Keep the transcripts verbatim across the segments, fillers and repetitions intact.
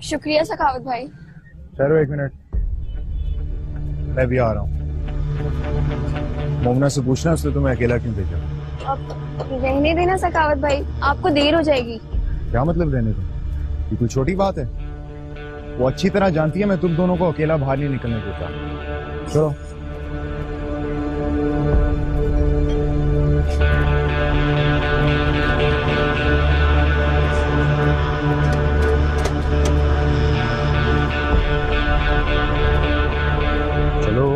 शुक्रिया सखावत भाई। ठहरो एक मिनट, मैं भी आ रहा हूँ। मोमना से पूछना उसने तुम्हें अकेला क्यों भेजा। अब रहने देना सखावत भाई, आपको देर हो जाएगी। क्या मतलब रहने दो, ये कोई छोटी बात है। वो अच्छी तरह जानती है मैं तुम दोनों को अकेला बाहर नहीं निकलने देता। चलो। चलो।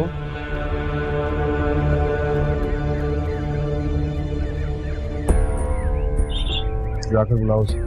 जाकर बुलाओ उसे।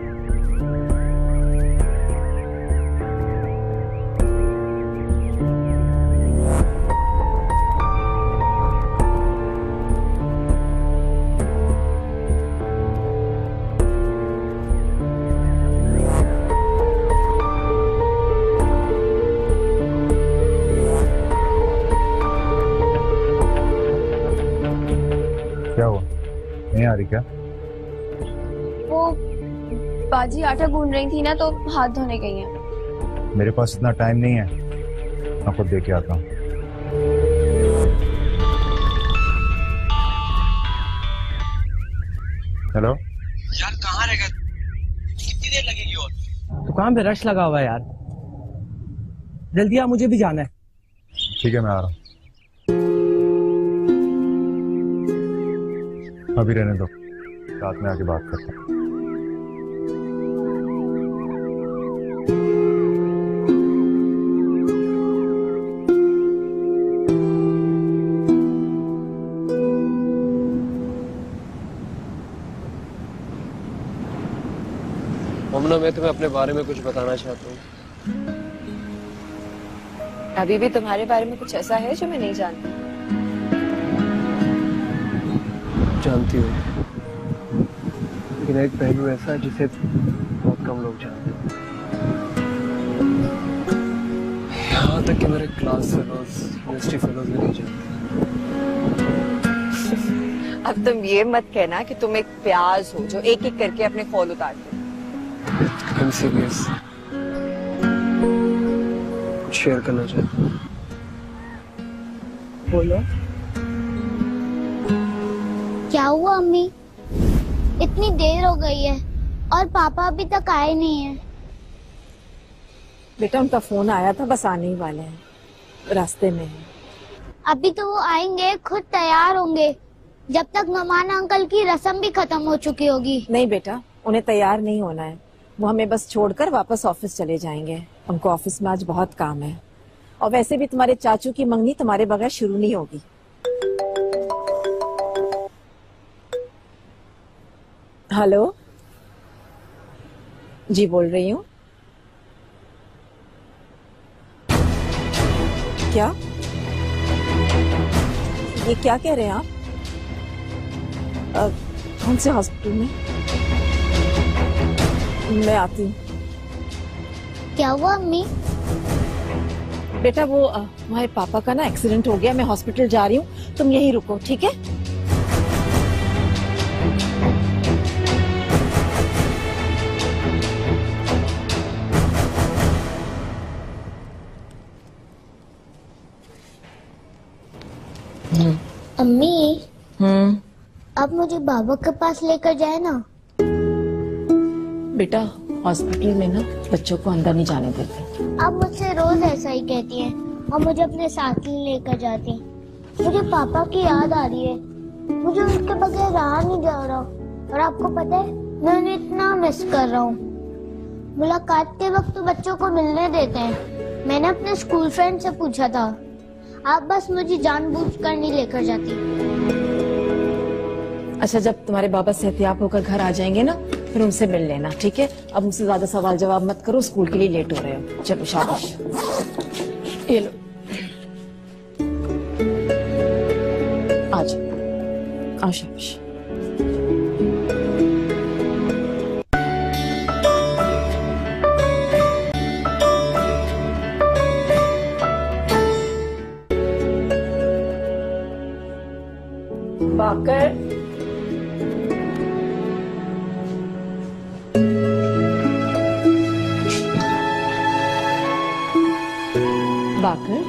क्या हुआ, नहीं आ रही क्या? वो बाजी आटा गूंद रही थी ना, तो हाथ धोने गई हैं। मेरे पास इतना टाइम नहीं है, मैं खुद देके आता हूँ। हेलो यार, कहाँ रह गए? कितनी देर लगेगी और? दुकान पे रश लगा हुआ है यार, जल्दी आ, मुझे भी जाना है। ठीक है, मैं आ रहा हूँ। अभी रहने दो, साथ में आके बात करते हैं। मोमना, मैं तुम्हें अपने बारे में कुछ बताना चाहता हूँ। अभी भी तुम्हारे बारे में कुछ ऐसा है जो मैं नहीं जानती? जानती हूँ, लेकिन एक पहलू ऐसा है जिसे बहुत कम लोग जानते हैं। यहाँ तक कि मेरे क्लास फेलोज, यूनिवर्सिटी फेलोज भी नहीं जानते। अब तुम ये मत कहना कि तुम एक प्याज हो जो एक एक करके अपने फॉल उतारते हो। I'm serious। कुछ शेयर करना चाहता हूँ। बोलो। क्या हुआ अम्मी? इतनी देर हो गई है और पापा अभी तक आए नहीं हैं। बेटा, उनका फोन आया था, बस आने ही वाले हैं, रास्ते में हैं। अभी तो वो आएंगे, खुद तैयार होंगे, जब तक नमाना अंकल की रस्म भी खत्म हो चुकी होगी। नहीं बेटा, उन्हें तैयार नहीं होना है, वो हमें बस छोड़कर वापस ऑफिस चले जाएंगे। उनको ऑफिस में आज बहुत काम है, और वैसे भी तुम्हारे चाचू की मंगनी तुम्हारे बगैर शुरू नहीं होगी। हेलो जी, बोल रही हूँ। क्या? ये क्या कह रहे हैं आप? आ, कौन से हॉस्पिटल में? मैं आती हूँ। क्या हुआ अम्मी? बेटा, वो तुम्हारे पापा का ना एक्सीडेंट हो गया, मैं हॉस्पिटल जा रही हूँ, तुम यहीं रुको, ठीक है? अम्मी, हम्म। अब मुझे बाबा के पास लेकर जाए ना। बेटा, हॉस्पिटल में ना बच्चों को अंदर नहीं जाने देते। आप मुझसे रोज ऐसा ही कहती हैं और मुझे अपने साथ ही लेकर जाती हैं। मुझे पापा की याद आ रही है, मुझे उनके बगैर रहा नहीं जा रहा। और आपको पता है, मैं उन्हें इतना मिस कर रहा हूँ। मुलाकात के वक्त तो बच्चों को मिलने देते हैं। मैंने अपने स्कूल फ्रेंड से पूछा था, आप बस मुझे जानबूझकर नहीं लेकर जाती। अच्छा, जब तुम्हारे बाबा सेहतियाब होकर घर आ जाएंगे ना, फिर उनसे मिल लेना, ठीक है? अब मुझसे ज्यादा सवाल जवाब मत करो, स्कूल के लिए लेट हो रहे हो। चलो, शाबाश। ये लो, आ जाओ, आओ, शाबाश। बाकर, बाकर,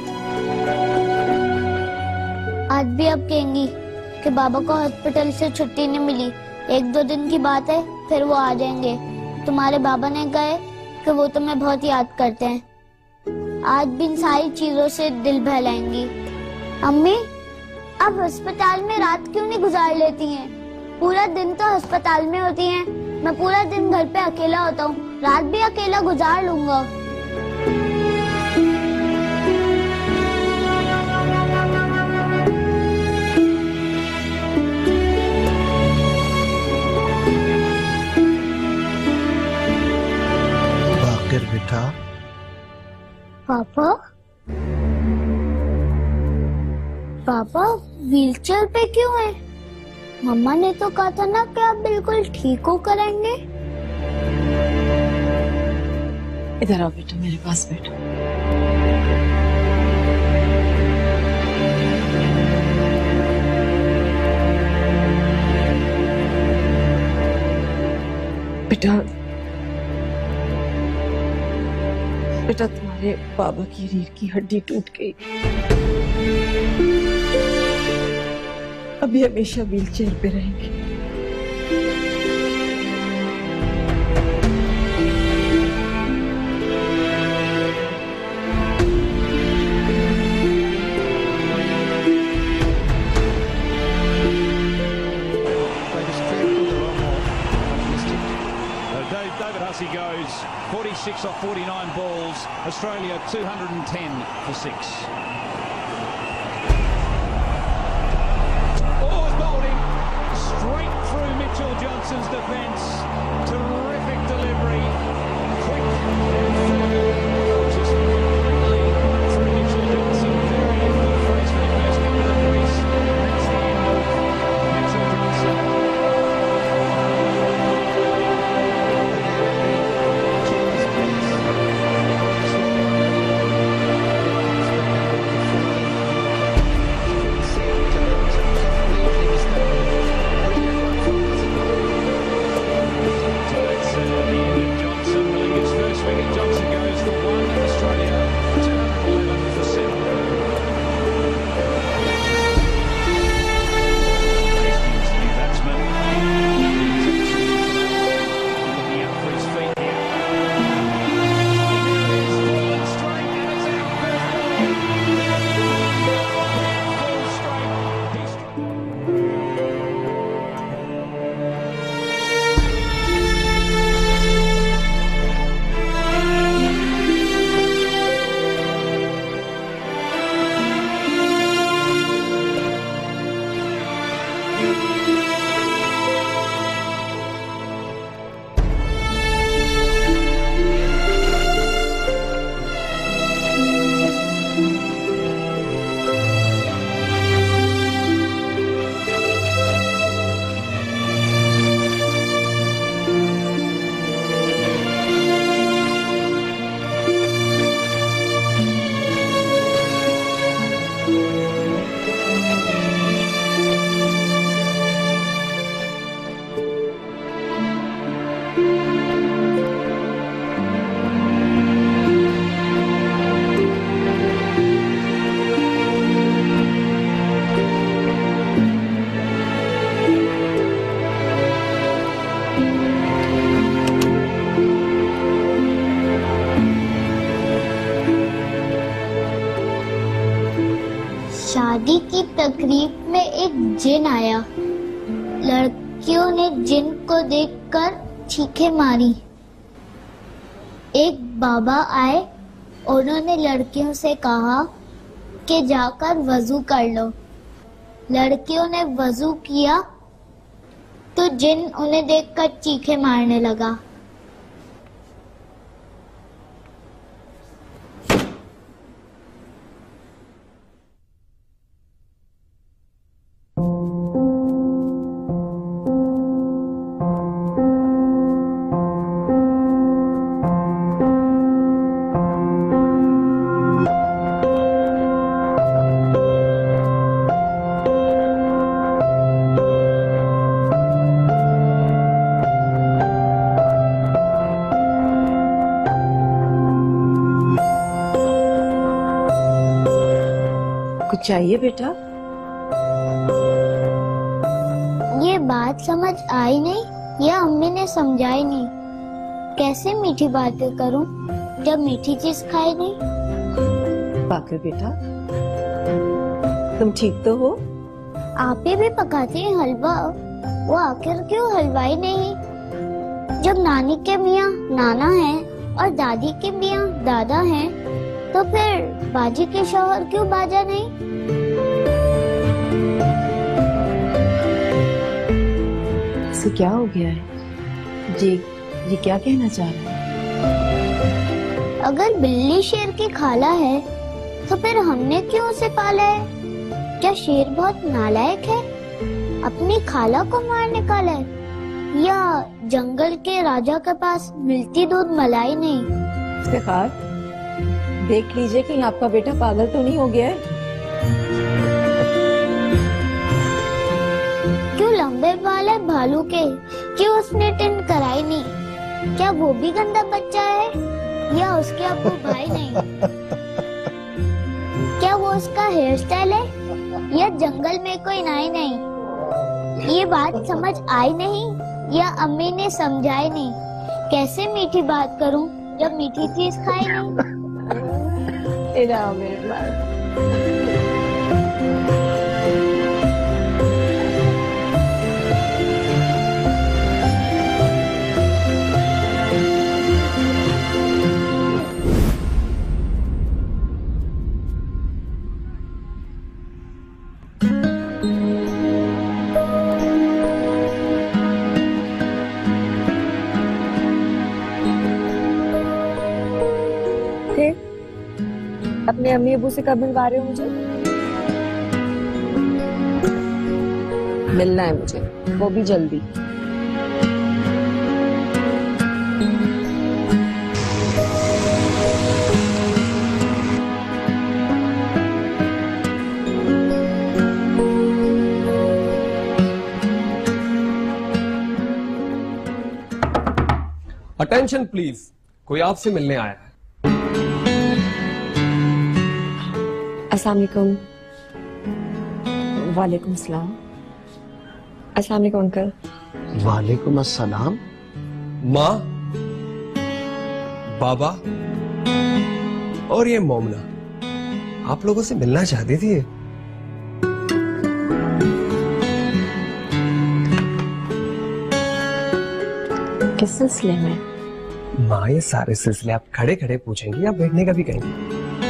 आज भी आप कहेंगी कि बाबा को हॉस्पिटल से छुट्टी नहीं मिली, एक दो दिन की बात है फिर वो आ जाएंगे। तुम्हारे बाबा ने कहे कि वो तुम्हें बहुत याद करते हैं। आज भी इन सारी चीजों से दिल बहलाएंगी। अम्मी, आप अस्पताल में रात क्यों नहीं गुजार लेती हैं? पूरा दिन तो अस्पताल में होती हैं, मैं पूरा दिन घर पे अकेला होता हूँ, रात भी अकेला गुजार लूंगा। बाकर बेटा। पापा पापा व्हीलचेयर पे क्यों है? मम्मा ने तो कहा था ना कि आप बिल्कुल ठीक हो करेंगे। इधर आओ बेटा, मेरे पास बैठो। बेटा बेटा तुम्हारे बाबा की रीढ़ की हड्डी टूट गई, अभी हमेशा व्हीलचेयर पे रहेंगे। David Hussey goes forty-six off forty-nine balls. Australia two hundred ten for six. Oh, bowling straight through Mitchell Johnson's defence. Terrific delivery. Quick and full. Just completely through Mitchell Johnson. Very good for his first couple of crease. That's the end of Mitchell Johnson. शादी की तकरीब में एक जिन आया। लड़कियों ने जिन को देखकर चीखें मारी। एक बाबा आए, उन्होंने लड़कियों से कहा कि जाकर वजू कर लो। लड़कियों ने वजू किया तो जिन उन्हें देखकर चीखें मारने लगा। चाहिए बेटा? ये बात समझ आई नहीं या अम्मी ने समझाई नहीं। कैसे मीठी बातें करूं जब मीठी चीज खाई नहीं? बाकर बेटा, तुम ठीक तो हो? आप ही भी पकाती हैं हलवा, वो आखिर क्यों हलवाई नहीं? जब नानी के मियाँ नाना हैं और दादी के मियाँ दादा हैं, तो फिर बाजी के शौहर क्यों बाजा नहीं? इसे क्या हो गया है? जी ये क्या कहना चाह रहे हैं? अगर बिल्ली शेर की खाला है, तो फिर हमने क्यों उसे पाला है? क्या शेर बहुत नालायक है, अपनी खाला को मार निकाला है? या जंगल के राजा के पास मिलती दूध मलाई नहीं? इफ्तिखार, देख लीजिए कि आपका बेटा पागल तो नहीं हो गया है। क्यों लंबे बाल है भालू के, क्यों उसने टिन कराई नहीं? क्या वो भी गंदा बच्चा है या उसके अब्बू भाई नहीं? क्या वो उसका हेयर स्टाइल है या जंगल में कोई नाई नहीं? ये बात समझ आई नहीं या अम्मी ने समझाई नहीं? कैसे मीठी बात करूं जब मीठी चीज खाई नहीं? इधर आओ मेरे पास। अपने अम्मी अबू से कब मिलवा रहे हो मुझे? मिलना है मुझे, वो भी जल्दी। अटेंशन प्लीज, कोई आपसे मिलने आया है। अस्सलाम वालेकुम। वालेकुम सलाम। अस्सलाम वालेकुम अंकल। वालेकुम अस्सलाम। माँ, बाबा और ये मोमना आप लोगों से मिलना चाहती थी। किस सिलसिले में? माँ, ये सारे सिलसिले आप खड़े खड़े पूछेंगी या बैठने का भी कहेंगी?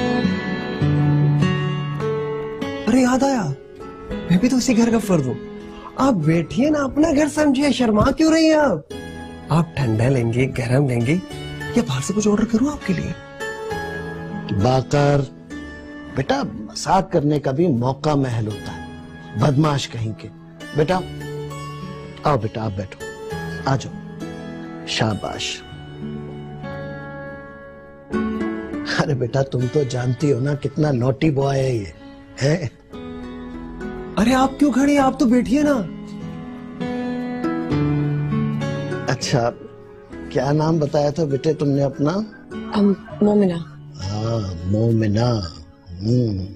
अरे याद आया, मैं भी तो उसी घर का फर्द हूँ। आप बैठिए ना, अपना घर समझिए, शर्मा क्यों रही हैं आप? आप ठंडा लेंगे, गरम लेंगे या बाहर से कुछ ऑर्डर करूँ आपके लिए? बाकर बेटा, मजाक करने का भी मौका महल होता है, बदमाश कहीं के। बेटा आओ, बेटा आप बैठो, आ जाओ, शाबाश। अरे बेटा, तुम तो जानती हो ना कितना नॉटी बॉय है ये, है? अरे आप क्यों खड़ी, आप तो बैठिए ना। अच्छा, क्या नाम बताया था बेटे तुमने अपना? हम मोमिना। हाँ, मोमिना। हम्म।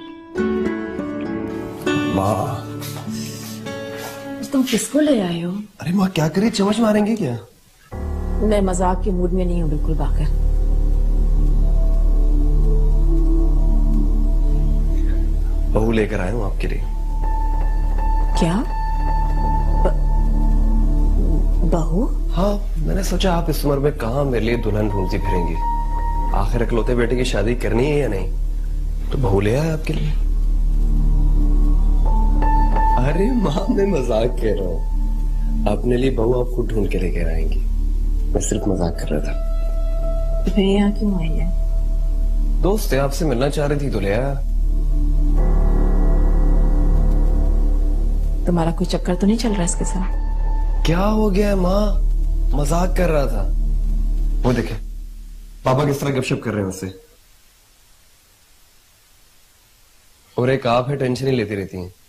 माँ, तुम किसको ले आए हो? अरे माँ क्या करे, चमच मारेंगे क्या? मैं मजाक के मूड में नहीं हूँ बिल्कुल बाकर। बहू लेकर आया हूँ आपके लिए। क्या? ब... बहू? हाँ, मैंने सोचा आप इस उम्र में कहाँ मेरे लिए दुल्हन ढूंढती फिरेंगी। आखिर इकलौते बेटे की शादी करनी है या नहीं, तो बहू ले आया आपके लिए। अरे माँ, मैं मजाक कर रहा हूँ, अपने लिए बहू आपको ढूंढ के लेकर आएंगी। मैं सिर्फ मजाक कर रहा था। तो फिर यहाँ क्यों आई है? दोस्त है, आपसे मिलना चाह रही थी तो ले आया। तुम्हारा कोई चक्कर तो नहीं चल रहा इसके साथ? क्या हो गया है माँ, मजाक कर रहा था। वो देखे पापा किस तरह गपशप कर रहे हैं उससे। और एक आप है, टेंशन ही लेती रहती हैं।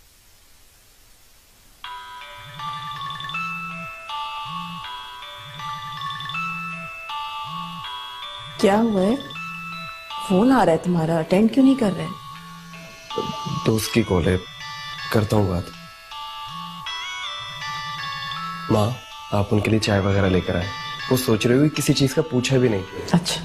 क्या हुआ है? फोन आ रहा है तुम्हारा, अटेंड क्यों नहीं कर रहे? दोस्त की कॉल है, करता हूँ बात। माँ, आप उनके लिए चाय वगैरह लेकर आए। वो सोच रहे हो कि किसी चीज का पूछा भी नहीं। अच्छा।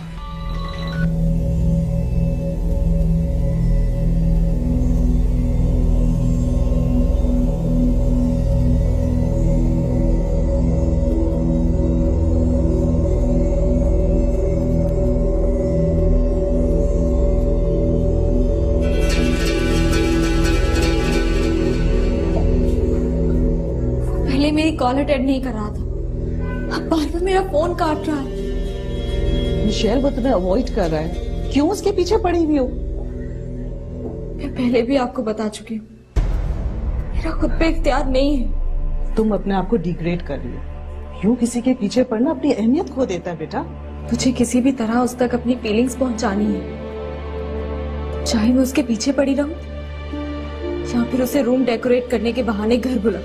पहले मेरी कॉल अटेंड नहीं कर रहा था, अब बार बार मेरा फोन काट रहा है। मिशेल वो तुम्हें अवॉइड कर रहा है, क्यों उसके पीछे पड़ी हुई हो? मैं पहले भी आपको बता चुकी हूँ, मेरा खुद पे इख्तियार नहीं है। तुम अपने आप को डिग्रेड कर रही हो। यूं किसी के पीछे पड़ना अपनी अहमियत खो देता है बेटा। मुझे किसी भी तरह उस तक अपनी फीलिंग्स पहुंचानी है, चाहे मैं उसके पीछे पड़ी रहूं या फिर उसे रूम डेकोरेट करने के बहाने घर बुला।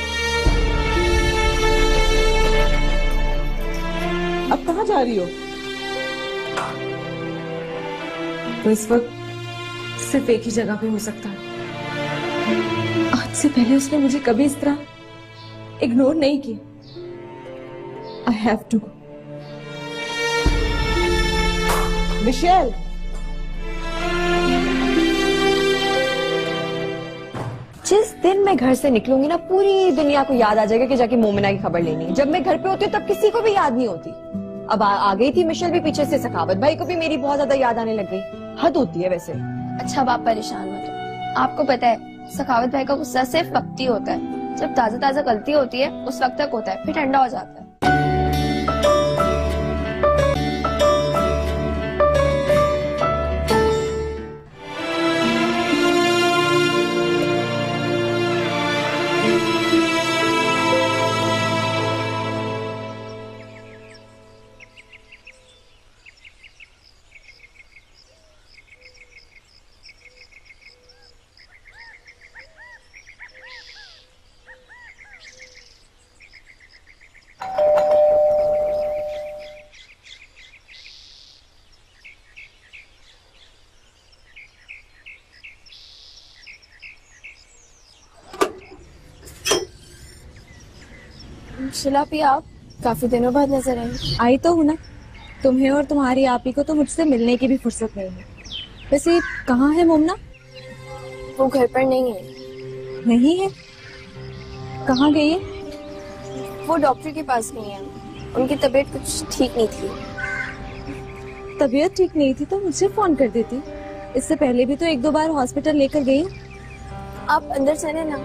अब कहाँ जा रही हो? तो इस वक्त सिर्फ एक ही जगह पे हो सकता है। आज से पहले उसने मुझे कभी इस तरह इग्नोर नहीं किया। I have to go. Michelle, जिस दिन मैं घर से निकलूंगी ना, पूरी दुनिया को याद आ जाएगा कि जाके मोमिना की खबर लेनी है। जब मैं घर पे होती हूँ तब किसी को भी याद नहीं होती। अब आ, आ गई थी मिशेल भी पीछे से, सखावत भाई को भी मेरी बहुत ज्यादा याद आने लग गई। हद होती है वैसे। अच्छा अब आप परेशान मत हो, आपको पता है सखावत भाई का गुस्सा सिर्फ वक्ती होता है। जब ताजा ताजा गलती होती है उस वक्त तक होता है, फिर ठंडा हो जाता है। शिलापी, आप काफी दिनों बाद नजर आई। आई तो हूँ ना, तुम्हें और तुम्हारी आपी को तो मुझसे मिलने की भी फुर्सत नहीं है। वैसे कहाँ है मोमना? वो घर पर नहीं है। नहीं है? कहाँ गई है? वो डॉक्टर के पास गई है, उनकी तबीयत कुछ ठीक नहीं थी। तबीयत ठीक नहीं थी तो मुझसे फोन कर देती। इससे पहले भी तो एक दो बार हॉस्पिटल लेकर गई। आप अंदर चले ना।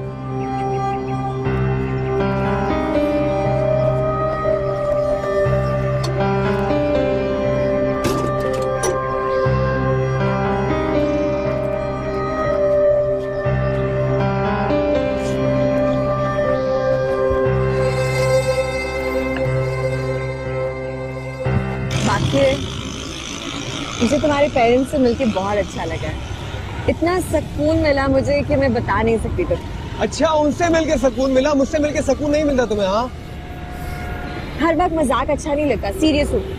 मुझे तुम्हारे पेरेंट्स से मिलके बहुत अच्छा लगा। इतना सुकून मिला मुझे कि मैं बता नहीं सकती तुम। अच्छा, उनसे मिलके सुकून मिला, मुझसे मिलके सुकून नहीं मिलता तुम्हें? हाँ, हर वक्त मजाक अच्छा नहीं लगता, सीरियस हो।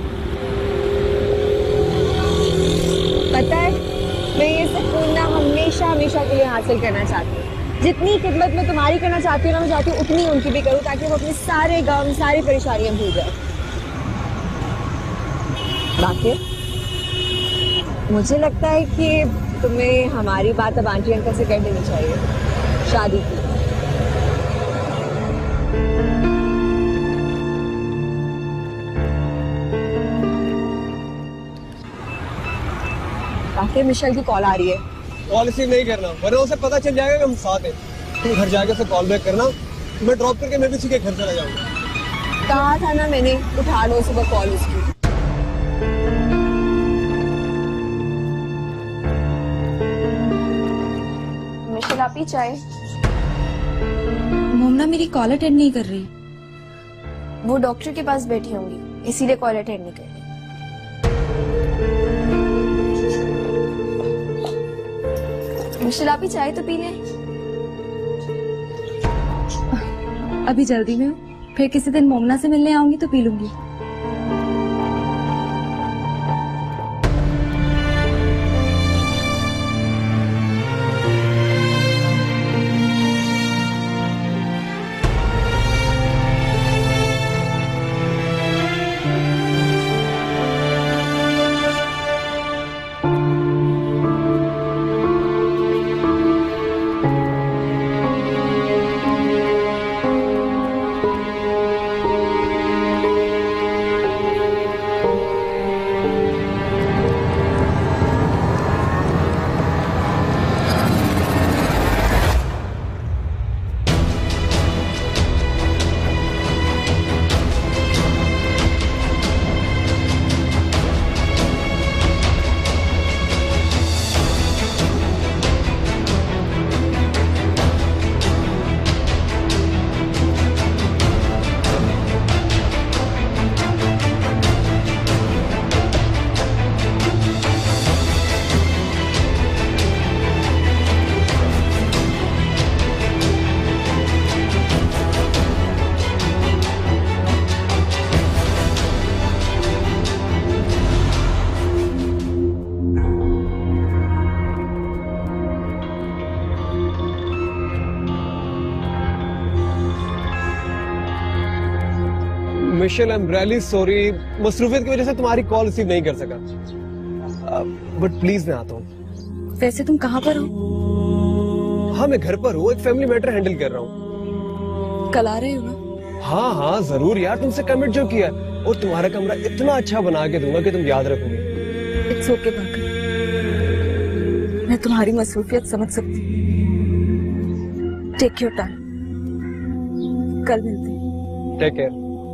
पता है, मैं ये सुकून ना हमेशा हमेशा के लिए हासिल करना चाहती हूँ। जितनी खिदमत मैं तुम्हारी करना चाहती हूँ ना, मैं चाहती हूँ उतनी उनकी भी करूँ, ताकि वो अपने सारे गम सारी परेशानियां भूल जाए। बाकी मुझे लगता है कि तुम्हें हमारी बात अब आंटी अंकल से कर देनी चाहिए, शादी की। बाकी मिशेल की कॉल आ रही है। कॉल रिसीव नहीं करना, वरना उसे पता चल जाएगा कि हम साथ हैं। तुम घर जाके उसे कॉल बैक करना, मैं ड्रॉप करके मैं भी उसी के घर चला जाऊंगा। कहा था ना मैंने, उठा लो सुबह कॉल उसकी। आप ही चाय। मोमना मेरी कॉल अटेंड नहीं कर रही। वो डॉक्टर के पास बैठी होंगी, इसीलिए कॉल अटेंड नहीं कर रही। मिशेल, आप ही चाय तो पी लें। अभी जल्दी में हूँ, फिर किसी दिन मोमना से मिलने आऊंगी तो पी लूंगी। Michelle, I am really sorry, मसरूफियत की वजह से तुम्हारी कॉल रिसीव नहीं कर सका, बट प्लीज मैं आता हूँ। वैसे तुम कहाँ पर हो? हाँ मैं घर पर हूँ, एक फैमिली मैटर हैंडल कर रहा हूँ। कल आ रहे हो ना? हाँ हाँ जरूर यार, तुमसे कमिट जो किया, और तुम्हारा कमरा इतना अच्छा बना के दूंगा कि तुम याद रखोगे। इट्स ओके पाकर, मैं तुम्हारी मसरूफियत समझ सकती हूँ। टेक योर टाइम, कल मिलते हैं। Take care.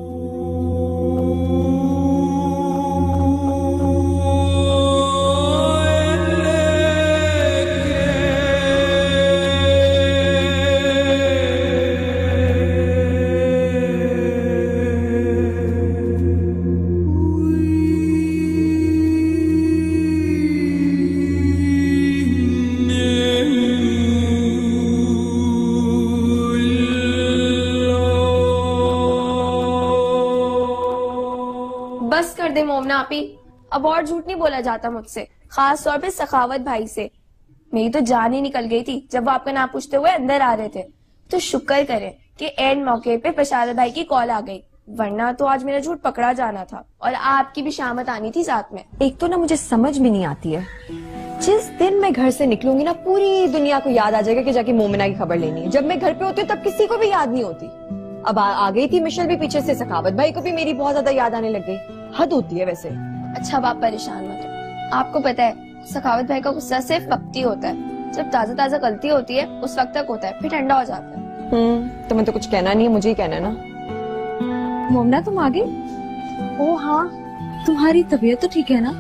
बस कर दे मोमना आपी, अब और झूठ नहीं बोला जाता मुझसे, खास तौर पे सखावत भाई से। मेरी तो जान ही निकल गई थी जब वो आपका नाम पूछते हुए अंदर आ रहे थे। तो शुक्र करें कि एंड मौके पे प्रसाद भाई की कॉल आ गई, वरना तो आज मेरा झूठ पकड़ा जाना था और आपकी भी शामत आनी थी साथ में। एक तो ना मुझे समझ भी नहीं आती है, जिस दिन मैं घर से निकलूंगी ना पूरी दुनिया को याद आ जाएगा कि जाके मोमिना की खबर लेनी है। जब मैं घर पे होती हूँ तब किसी को भी याद नहीं होती। अब आ, आ गई थी मिशेल भी पीछे से, सखावत भाई को भी मेरी बहुत ज्यादा याद आने लग गई। हद होती है वैसे। अच्छा अब आप परेशान मत हो, आपको पता है सखावत भाई का गुस्सा सिर्फ वक्ती होता है, जब ताजा ताजा गलती होती है उस वक्त तक होता है, फिर ठंडा हो जाता है। हम्म तुम्हें तो कुछ कहना नहीं है, मुझे ही कहना है ना। मोमना तुम आ गई? ओ हाँ, तुम्हारी तबीयत तो ठीक है ना?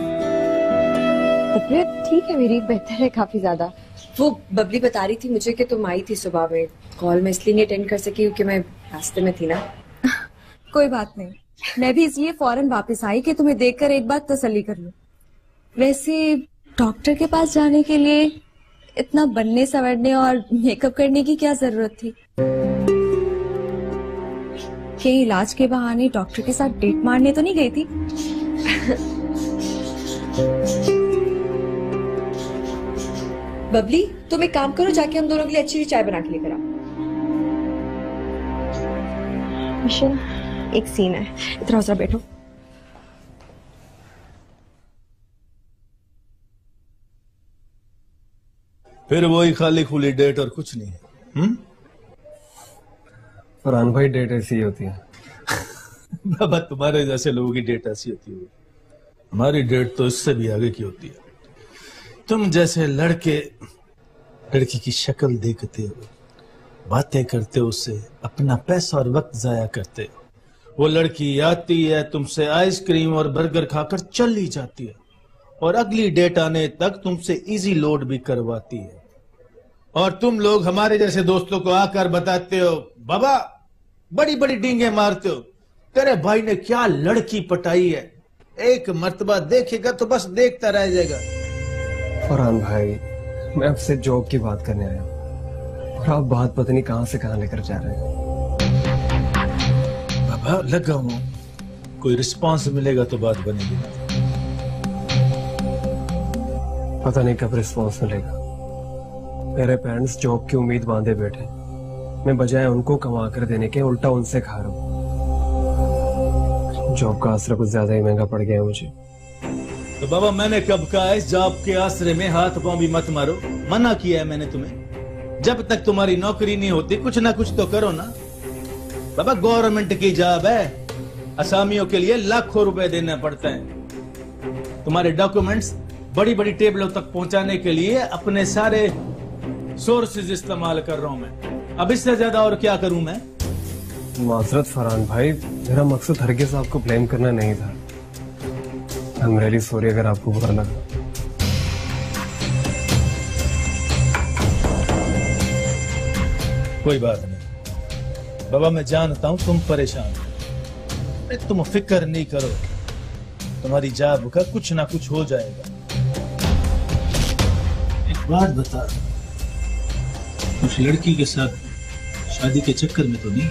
तबीयत ठीक है मेरी, बेहतर है काफी ज्यादा। वो बबली बता रही थी मुझे कि तुम आई थी सुबह में, कॉल मैं इसलिए नहीं अटेंड कर सकी क्योंकि मैं रास्ते में थी ना। कोई बात नहीं, मैं भी इसलिए फौरन वापस आई कि तुम्हें देखकर एक बार तसल्ली कर लूं। वैसे डॉक्टर के पास जाने के लिए इतना बनने संवरने और मेकअप करने की क्या जरूरत थी? कि इलाज के बहाने डॉक्टर के साथ डेट मारने तो नहीं गई थी? बबली तुम एक काम करो, जाके हम दोनों के लिए अच्छी सी चाय बना के लेकर आओ। मिशेल एक सीन है, इतना जरा बैठो। फिर वही खाली खुली डेट और कुछ नहीं। हम्म फरहान भाई डेट ऐसी होती है। बाबा तुम्हारे जैसे लोगों की डेट ऐसी होती है, हमारी डेट तो इससे भी आगे की होती है। तुम जैसे लड़के लड़की की शक्ल देखते हो, बातें करते हो, उससे अपना पैसा और वक्त जाया करते हो। वो लड़की आती है तुमसे आइसक्रीम और बर्गर खाकर चली जाती है और अगली डेट आने तक तुमसे इजी लोड भी करवाती है। और तुम लोग हमारे जैसे दोस्तों को आकर बताते हो, बाबा बड़ी बड़ी डींगे मारते हो, तेरे भाई ने क्या लड़की पटाई है, एक मर्तबा देखेगा तो बस देखता रह जाएगा। फरहान भाई मैं आपसे जॉब की बात करने आया हूँ और आप बात पता नहीं कहां से कहां लेकर जा रहे हैं। बाबा लगा हूं, कोई रिस्पांस मिलेगा तो बात बनेगी। पता नहीं कब रिस्पांस मिलेगा। मेरे पेरेंट्स जॉब की उम्मीद बांधे बैठे, मैं बजाय उनको कमा कर देने के उल्टा उनसे खा रहा हूँ। जॉब का आसरा कुछ ज्यादा ही महंगा पड़ गया है मुझे। तो बाबा मैंने कब कहा इस जॉब के आसरे में हाथ पांव भी मत मारो, मना किया है मैंने तुम्हें। जब तक तुम्हारी नौकरी नहीं होती कुछ ना कुछ तो करो ना। बाबा गवर्नमेंट की जॉब है, असामियों के लिए लाखों रुपए देने पड़ते हैं। तुम्हारे डॉक्यूमेंट्स बड़ी बड़ी टेबलों तक पहुंचाने के लिए अपने सारे सोर्सेज इस्तेमाल कर रहा हूं मैं। अब इससे ज्यादा और क्या करूं मैं? माजरत फरहान भाई, मेरा मकसद हरगिज़ आपको ब्लेम करना नहीं था। आई एम रियली सॉरी अगर आपको बुरा लगा। कोई बात नहीं बाबा, मैं जानता हूं तुम परेशान हो, तुम फिक्र नहीं करो, तुम्हारी जॉब का कुछ ना कुछ हो जाएगा। एक बात बता, उस लड़की के साथ शादी के चक्कर में तो नहीं?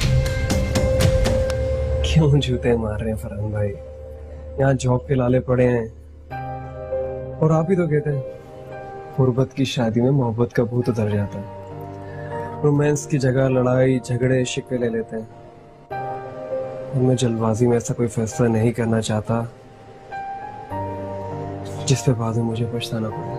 क्यों जूते मार रहे हैं फरहान भाई, यहाँ जॉब के लाले पड़े हैं और आप ही तो कहते हैं गुर्बत की शादी में मोहब्बत का भूत उतर जाता है। रोमांस की जगह लड़ाई झगड़े शिकवे ले लेते हैं। और मैं जल्दबाजी में ऐसा कोई फैसला नहीं करना चाहता जिस पे बाद में मुझे पछताना पड़े।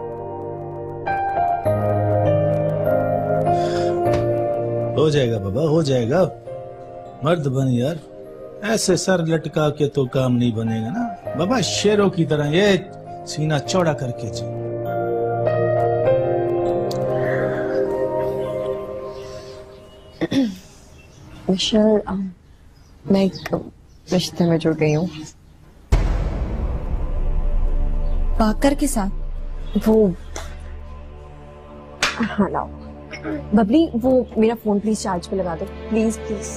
हो जाएगा बाबा, हो जाएगा। मर्द बन यार, ऐसे सर लटका के तो काम नहीं बनेगा ना बाबा। शेरों की तरह ये सीना चौड़ा करके चल। मिशेल, मैं एक रिश्ते में जुड़ गई हूँ। बाकर के साथ? वो हाँ लाओ। बबली, वो मेरा फोन प्लीज चार्ज पे लगा दो, प्लीज प्लीज।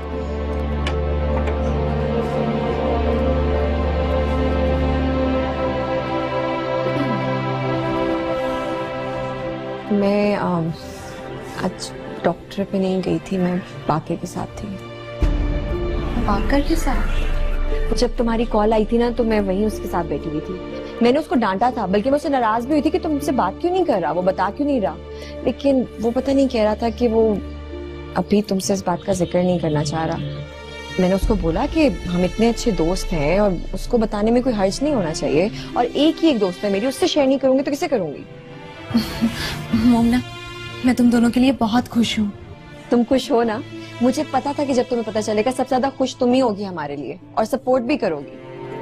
मैं um, आज डॉक्टर पे नहीं गई थी, मैं बाकर के साथ थी। बाकर के साथ? जब तुम्हारी कॉल आई थी ना तो मैं वहीं उसके साथ बैठी हुई थी। मैंने उसको डांटा था, बल्कि मैं उससे नाराज भी हुई थी कि तुम मुझसे बात क्यों नहीं कर रहा, वो बता क्यों नहीं रहा। लेकिन वो पता नहीं कह रहा था कि वो अभी तुमसे इस बात का जिक्र नहीं करना चाह रहा। मैंने उसको बोला कि हम इतने अच्छे दोस्त हैं और उसको बताने में कोई हर्ज नहीं होना चाहिए, और एक ही एक दोस्त है मेरी, उससे शेयर नहीं करूंगी तो किसे करूंगी। मोमना, मैं तुम दोनों के लिए बहुत खुश हूँ। तुम खुश हो ना? मुझे पता था कि जब तुम्हें पता चलेगा सबसे ज्यादा खुश तुम ही होगी हमारे लिए, और सपोर्ट भी करोगी।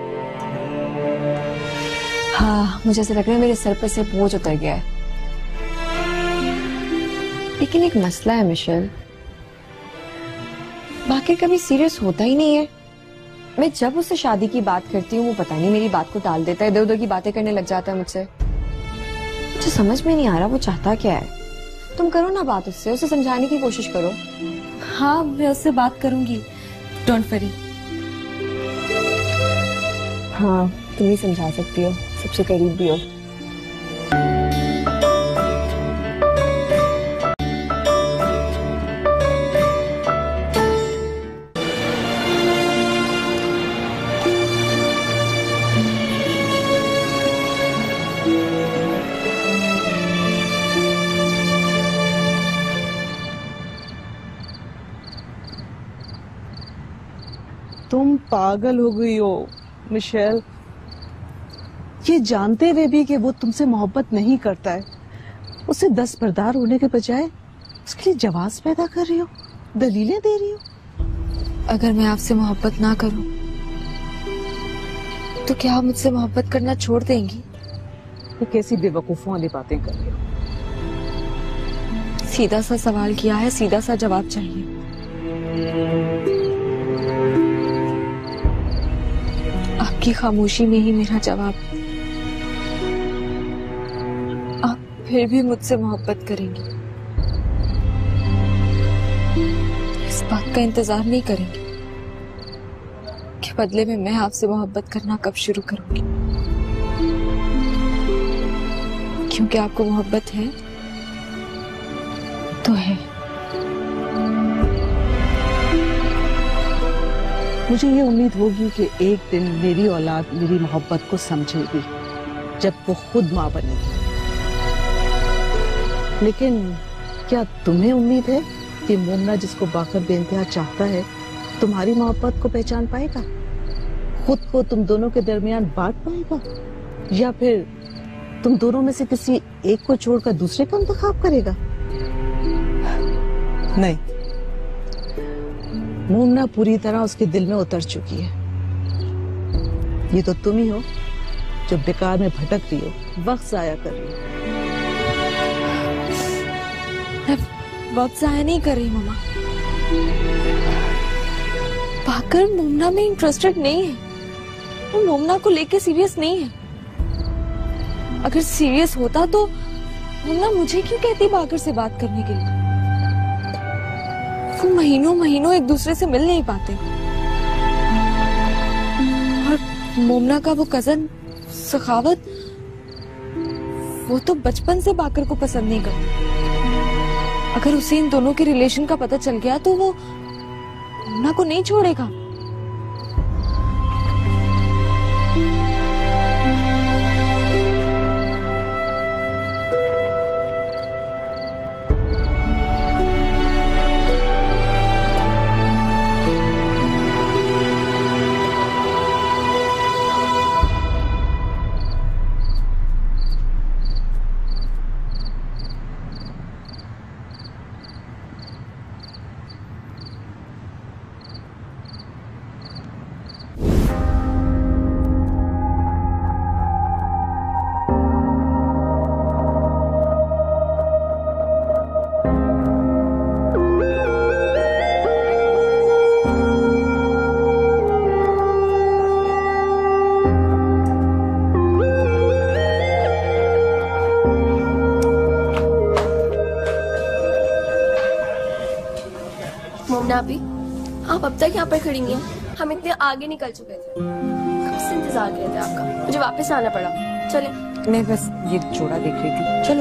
हाँ, मुझे ऐसा लग रहा है मेरे सर पर से बोझ उतर गया है। लेकिन एक मसला है मिशेल, बाकी कभी सीरियस होता ही नहीं है। मैं जब उससे शादी की बात करती हूँ वो पता नहीं मेरी बात को टाल देता है, इधर उधर की बातें करने लग जाता है मुझसे। मुझे समझ में नहीं आ रहा वो चाहता क्या है। तुम करो ना बात उससे, उसे समझाने की कोशिश करो। हाँ, मैं उससे बात करूंगी, डोंट वरी। हाँ, तुम ही समझा सकती हो, सबसे करीब भी हो। तुम पागल हो गई हो मिशेल, ये जानते हुए भी कि वो तुमसे मोहब्बत नहीं करता है, उसे दस्तबरदार होने के बजाय उसके लिए जवाब पैदा कर रही हो, दलीलें दे रही हो। अगर मैं आपसे मोहब्बत ना करूं तो क्या आप मुझसे मोहब्बत करना छोड़ देंगी? ये कैसी बेवकूफों वाली बातें कर रही हो? सीधा सा सवाल किया है, सीधा सा जवाब चाहिए। आपकी खामोशी में ही मेरा जवाब। आप फिर भी मुझसे मोहब्बत करेंगी, इस बात का इंतजार नहीं करेंगी कि बदले में मैं आपसे मोहब्बत करना कब शुरू करूंगी? क्योंकि आपको मोहब्बत है तो है। मुझे ये उम्मीद होगी कि एक दिन मेरी औलाद मेरी मोहब्बत को समझेगी जब वो खुद माँ बनेगी। लेकिन क्या तुम्हें उम्मीद है कि मोमना जिसको बाकर बेइंतहा चाहता है तुम्हारी मोहब्बत को पहचान पाएगा, खुद को तुम दोनों के दरमियान बांट पाएगा, या फिर तुम दोनों में से किसी एक को छोड़कर दूसरे का इंतखाब करेगा? नहीं, मोमना पूरी तरह उसके दिल में उतर चुकी है। ये तो तुम ही हो जो बेकार में भटक रही हो, वक्त जाया कर रही हो। वक्त जाया नहीं कर रही मामा। बाकर मोमना में इंटरेस्टेड नहीं है, वो मोमना को लेके सीरियस नहीं है। अगर सीरियस होता तो मोमना मुझे क्यों कहती बाकर से बात करने के लिए? वो महीनों महीनों एक दूसरे से मिल नहीं पाते। और मोमना का वो कजन सखावत, वो तो बचपन से बाकर को पसंद नहीं करता। अगर उसे इन दोनों के रिलेशन का पता चल गया तो वो मोमना को नहीं छोड़ेगा। मोमना भी, आप अब तक यहाँ पर खड़ी नहीं हैं। हम इतने आगे निकल चुके थे, कब से इंतजार कर रहे थे आपका। मुझे वापस आना पड़ा। चले। मैं बस ये जोड़ा देख रही थी। चलो।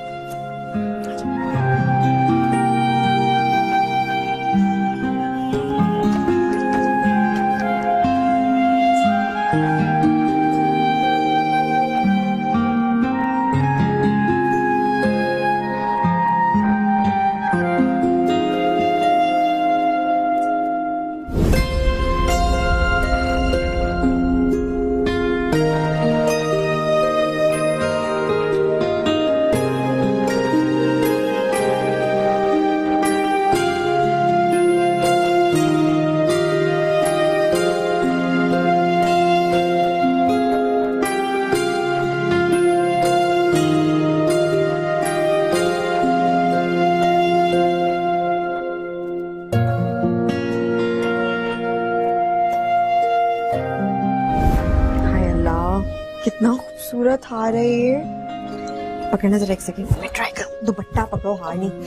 कितना खूबसूरत हार है ये। पकड़ना जरा एक सेकंड, मैं ट्राई करूं। दुपट्टा पकड़ो, हार नहीं।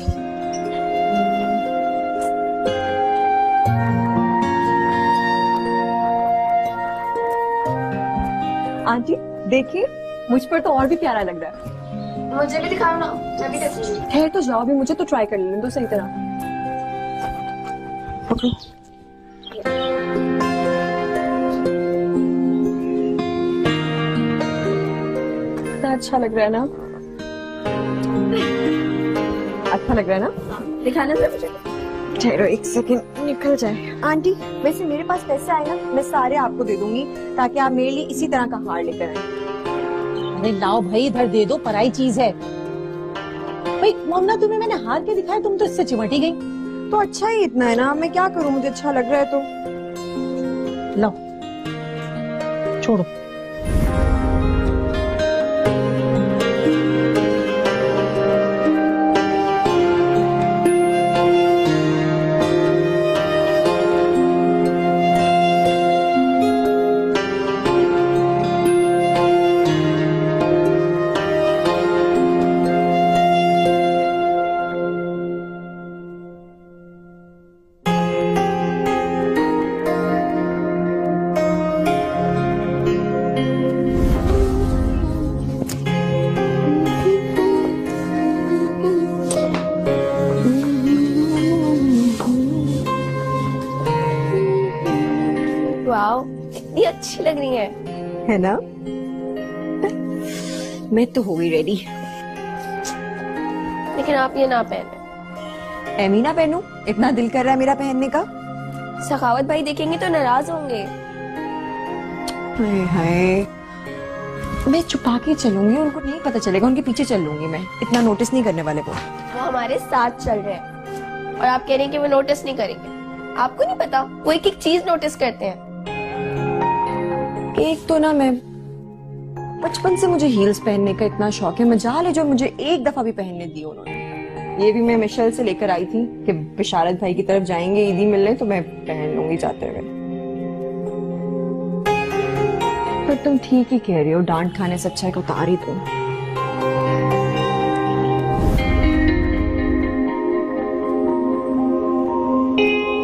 आंटी देखिए, मुझ पर तो और भी प्यारा लग रहा है। मुझे भी दिखाओ ना, मैं भी देखूंगी। ठहर तो जाओ भी, मुझे तो ट्राई कर लेने दो सही तरह। पकड़ो। अच्छा लग रहा है ना? अच्छा लग रहा है ना? दिखाना जरा मुझे। ठहरो एक सेकंड, निकल जाए। आंटी वैसे मेरे पास पैसे आए ना, मैं सारे आपको दे दूंगी ताकि आप मेरे लिए इसी तरह का हार लेकर आए। अरे लाओ भाई, इधर दे दो, पराई चीज है। भाई मोमना, तुम्हें मैंने हार के दिखाया, तुम तो इससे चिमटी गई। तो अच्छा ही इतना है ना, मैं क्या करूं, मुझे अच्छा लग रहा है तो। लो छोड़ो। वाओ, इतनी अच्छी लग रही है। है ना? मैं तो हो गई रेडी। लेकिन आप ये ना पहने। एमी ना पहनूं? इतना दिल कर रहा है मेरा पहनने का। सखावत भाई देखेंगे तो नाराज होंगे। हाय हाय, मैं छुपा के चलूंगी, उनको नहीं पता चलेगा, उनके पीछे चल लूंगी मैं, इतना नोटिस नहीं करने वाले वो। वो हमारे साथ चल रहे हैं और आप कह रहे हैं कि वो नोटिस नहीं करेंगे। आपको नहीं पता, वो एक एक चीज नोटिस करते हैं। एक तो ना, मैं बचपन से मुझे हील्स पहनने का इतना शौक है, मजाल है जो मुझे एक दफा भी पहनने दी उन्होंने। ये भी मैं मिशेल से लेकर आई थी कि बिशारत भाई की तरफ जाएंगे ईदी मिलने, तो मैं पहन लूंगी जाते हुए। पर तुम ठीक ही कह रही हो, डांट खाने से अच्छा है कि उतार ही दो। Thank you.